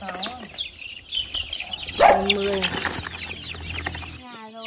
20. Nhà rồi.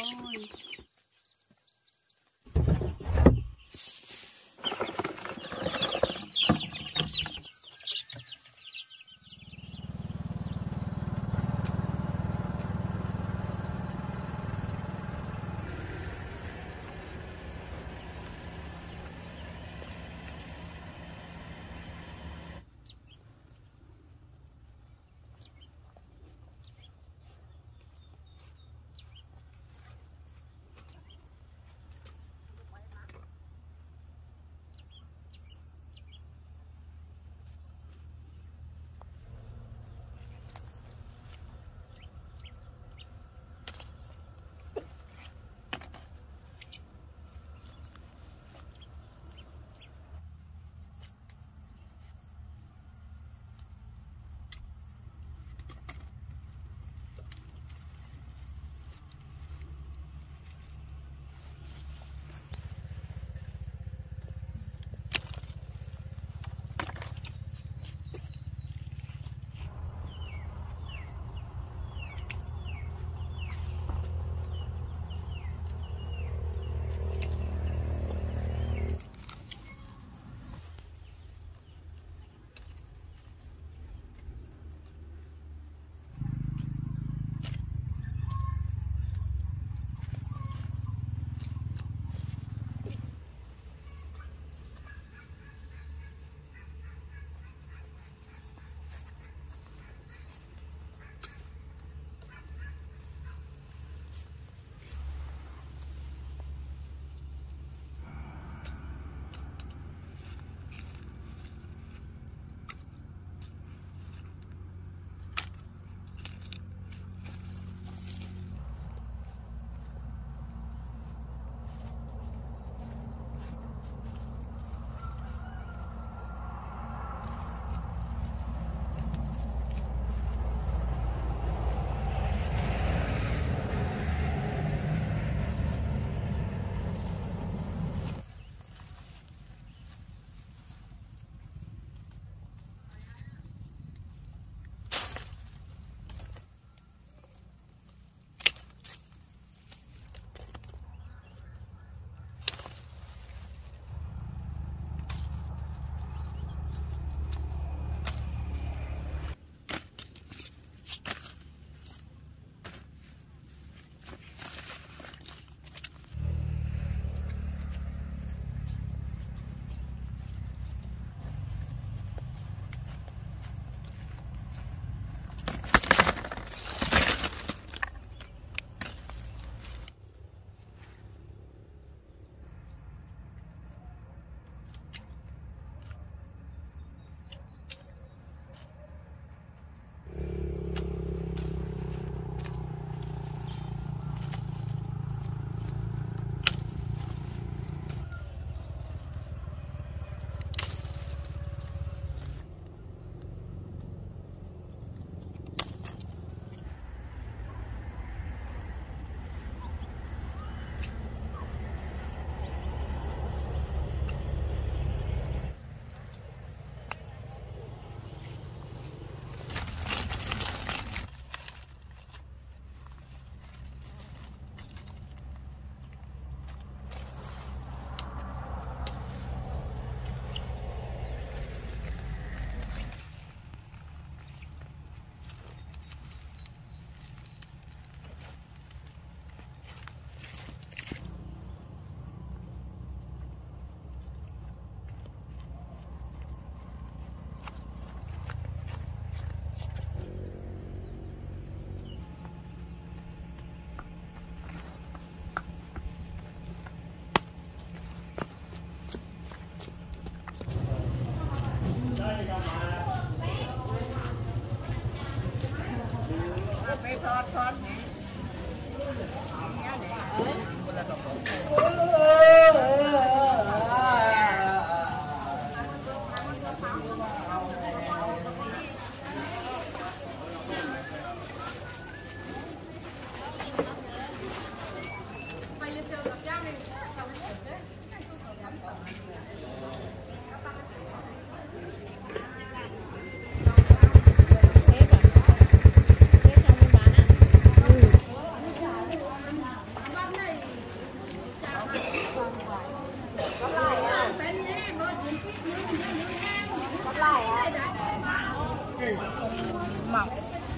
mỏng.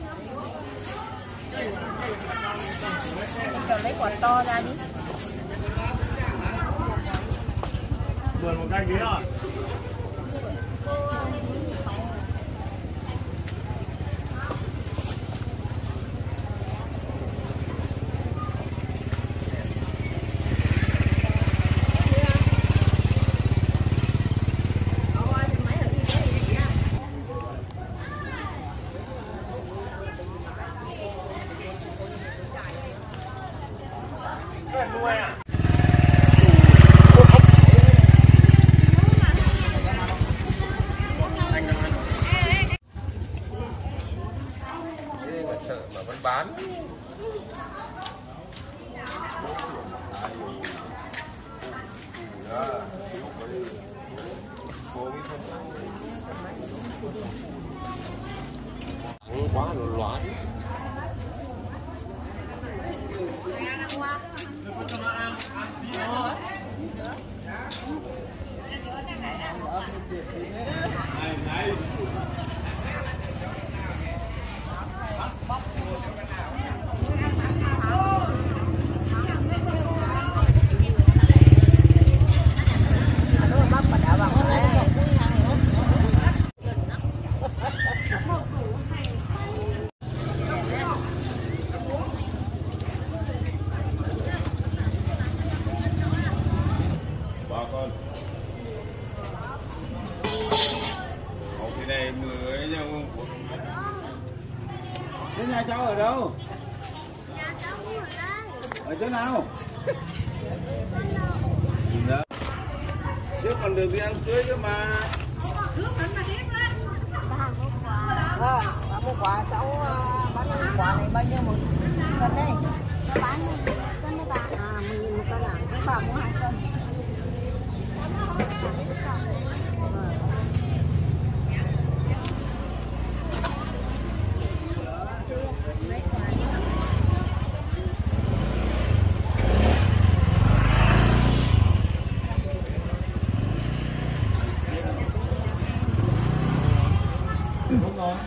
Giờ lấy quả to ra đi. Vườn một cây kia rồi. Nuôi à? Đây là chợ mà vẫn bán. Quá loạn. Này mới nhau thế nhà cháu ở đâu? Nhà cháu ở đây. Ở chỗ nào? Dạ. Chứ còn được đi ăn cưới chứ mà. Bà mua quả cháu bán quả này bao nhiêu một cân đây? Nó bán cân đấy bà. À 10.000 một cân à? Cái bà mua 2 cân. Đúng rồi.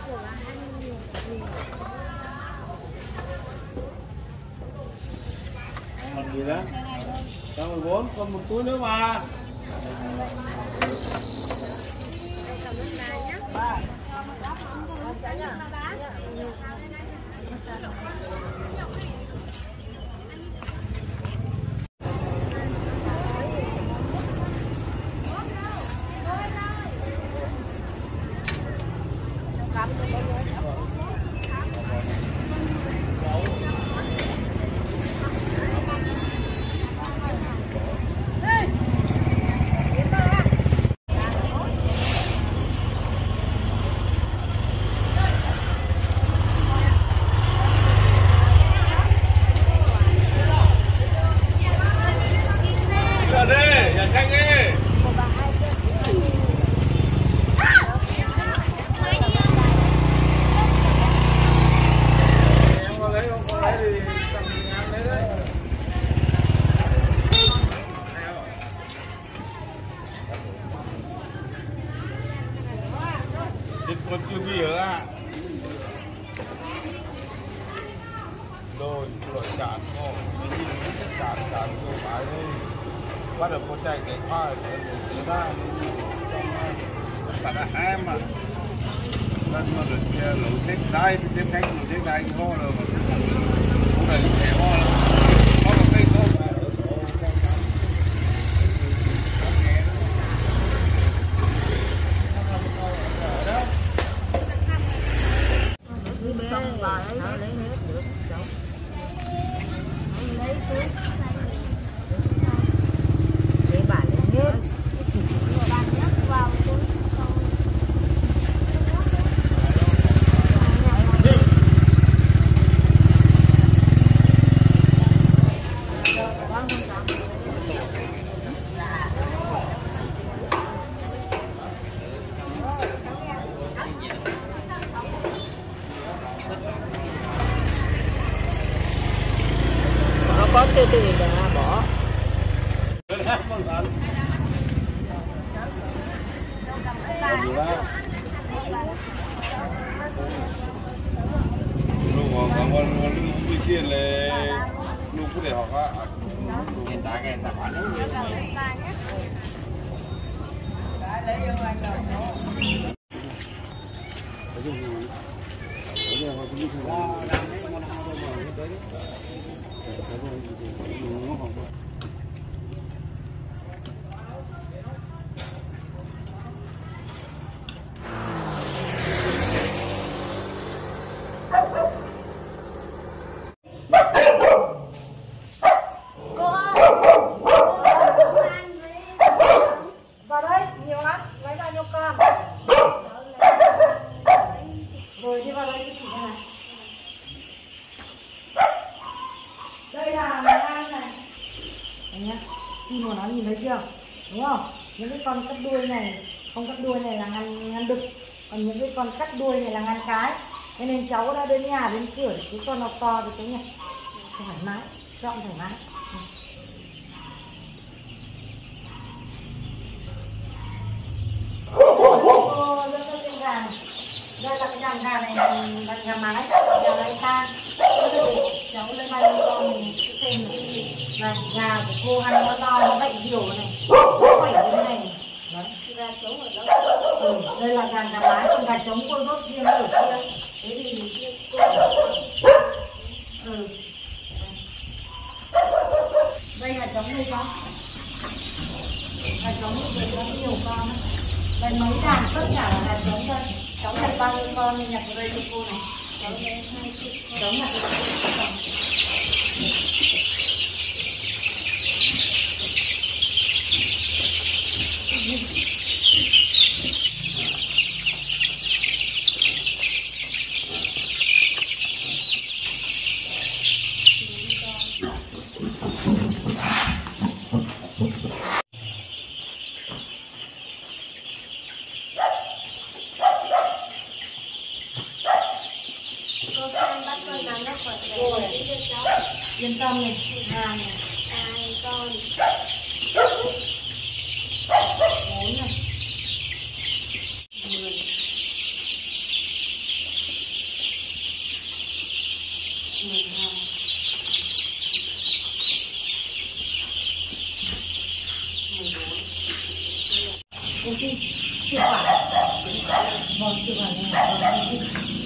Còn gì đó? 114, còn một túi nữa mà. Con chưa bị à? Rồi chán ngon, cái gì chán rồi phải đi. Bắt đầu con chạy cái khoai để ra. Phải là em mà. Nên mà được lẩu xếp đai, xếp khách lẩu xếp đai cái ho rồi. Cũng là cái ho là có một cây không. Có từ từ là bỏ. tiền là lúc có để họ có hiện tại cái tài khoản nó vào đây nhiều lắm, lấy bao nhiêu con rồi đi vào đây cho chị này. Đây là món ăn này. Đấy nhá. Xin của nó nhìn thấy chưa? Đúng không? Những cái con cắt đuôi này, không cắt đuôi này là ngăn đực. Còn những cái con cắt đuôi này là ngăn cái. Thế nên cháu đã đến nhà đến cửa để cái con nó to thì cái nhỉ? Thoải mái, chọn thoải mái. Cô rất là xinh gà này. Đây là cái đàn gà này là đàn gà mái, gà mái ta. Cháu lên bao nhiêu con mình sẽ xem là cái gì. Này, gà của cô ăn nó to, nó bệnh diều này. Nó khỏe như thế này. Đấy. Gà trống ở đó. Đây là gà mái, còn gà trống cô đốt riêng ở kia. Thế thì cô... Đây gà trống đây con. Gà trống thì có nhiều con. Đây mấy đàn tất cả là gà trống thôi. Cháu nhặt bao nhiêu con thì nhặt vào đây cho cô này. Cháu nhặt cho cô. Yên tâm này, gà này, 2 con, 4 này, 10, 12, 14. Công ty chưa phải. Vâng, chưa phải này.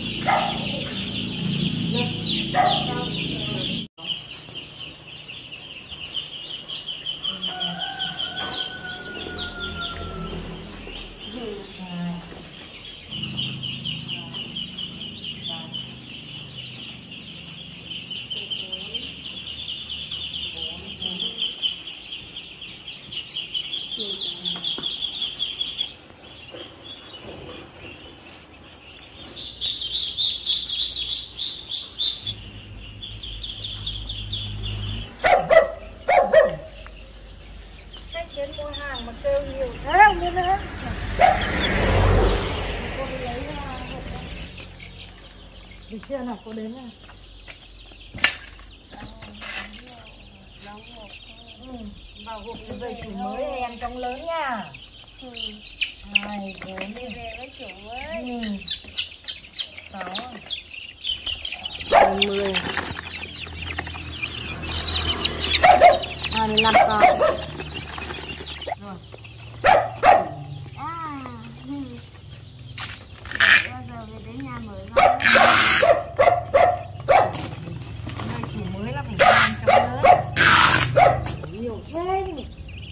đến mua hàng mà kêu nhiều thế không như thế. Cô đi lấy hộp đó. Được chưa nào, cô đến này. Vào hộp thì về chủ mới em trong lớn nha. 2, 4 đi về với chủ ấy. 6, 20, 25 con. Rồi. Bao giờ về đến nhà mới rồi. Nơi chủ mới là phải làm trong lớn. Nhiều thế đi.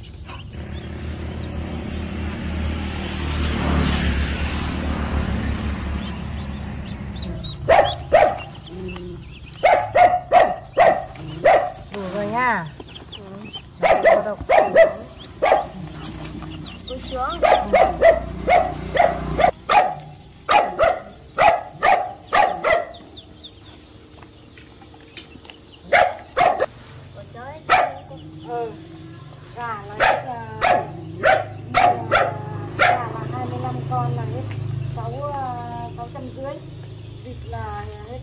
Đủ rồi nha. Cúi xuống. Gà là hết gà là 25 con là hết 650, vịt là hết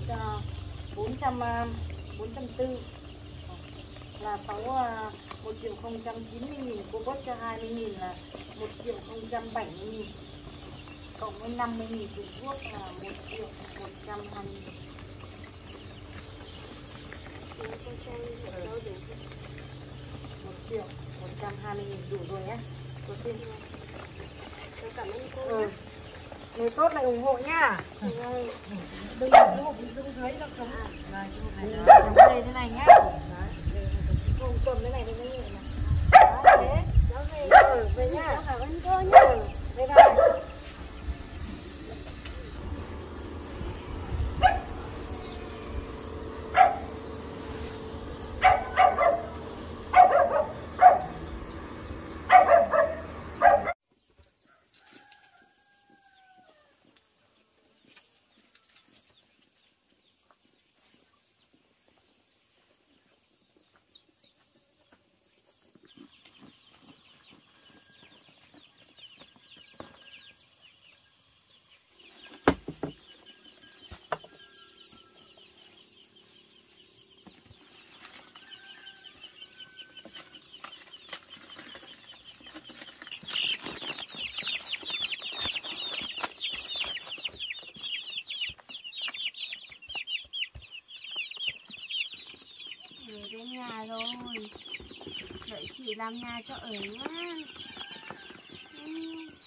440 là 1.090.000, cô bớt cho 20.000 là 1.070.000, cộng với 50.000 tiền thuốc là 1.120.000. Con xem ở đâu đủ. 1.120.000 đủ rồi nhé. Cô xin. Tôi cảm ơn cô Ừ. nhé. Nếu tốt lại ủng hộ nhá. Vâng. Đừng có hộp xuống dưới nó cấm. Đây, trong đây thế này nhá. Đấy, không cầm cái này thì nó nhẹ này. Đấy, thế. Cháu về. Về nhá. Cháu cảm ơn cô nhé. Bye bye. Về đến nhà rồi. Đợi chị làm nhà cho ở nhá.